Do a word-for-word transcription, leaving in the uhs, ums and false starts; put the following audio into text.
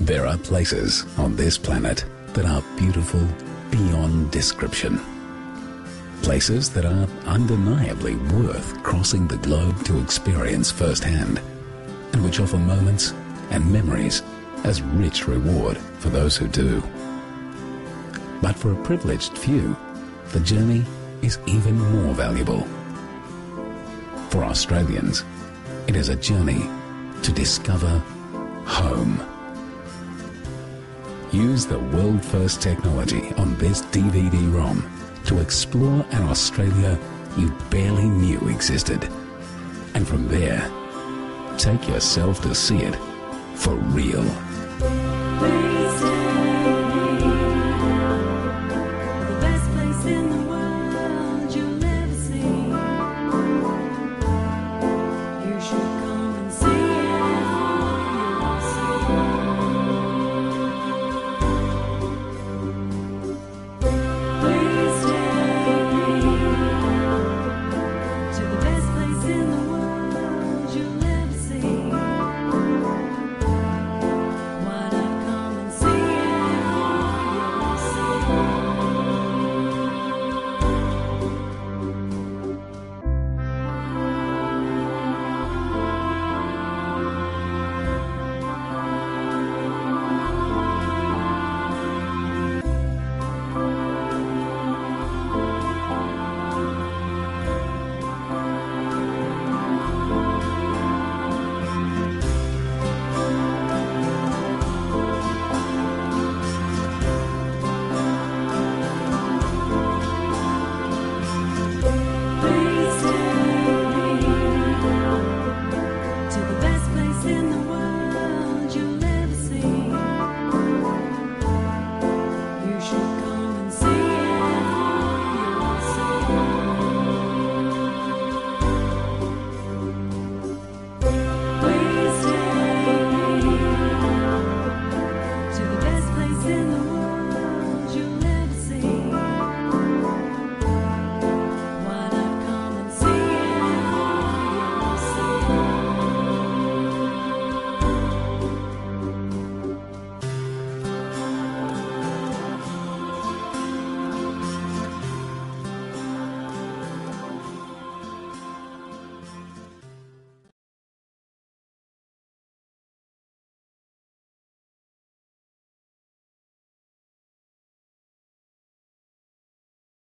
There are places on this planet that are beautiful beyond description. Places that are undeniably worth crossing the globe to experience firsthand, and which offer moments and memories as rich reward for those who do. But for a privileged few, the journey is even more valuable. For Australians, it is a journey to discover home. Use the world-first technology on this D V D ROM to explore an Australia you barely knew existed. And from there, take yourself to see it for real.